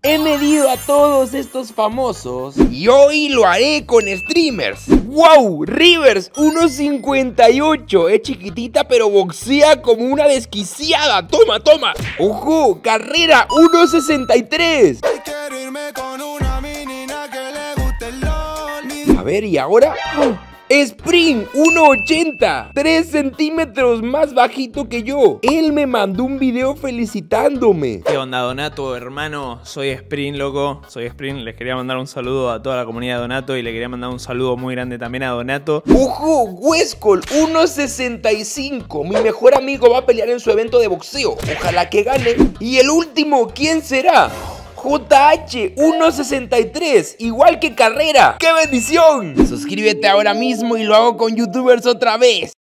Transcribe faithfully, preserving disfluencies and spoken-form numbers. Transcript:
he medido a todos estos famosos y hoy lo haré con streamers. ¡Wow! Rivers, uno cincuenta y ocho. Es chiquitita pero boxea como una desquiciada. ¡Toma, toma! ¡Ojo! Carrera, uno sesenta y tres. A ver, ¿y ahora? ¡Oh! Spring, uno ochenta, tres centímetros más bajito que yo. Él me mandó un video felicitándome. ¿Qué onda, Donato, hermano? Soy Spring, loco. Soy Spring. Les quería mandar un saludo a toda la comunidad de Donato y le quería mandar un saludo muy grande también a Donato. ¡Ojo! Westcol, uno sesenta y cinco. Mi mejor amigo va a pelear en su evento de boxeo. Ojalá que gane. Y el último, ¿quién será? J H, uno sesenta y tres, igual que Carrera. ¡Qué bendición! Suscríbete ahora mismo y lo hago con YouTubers otra vez.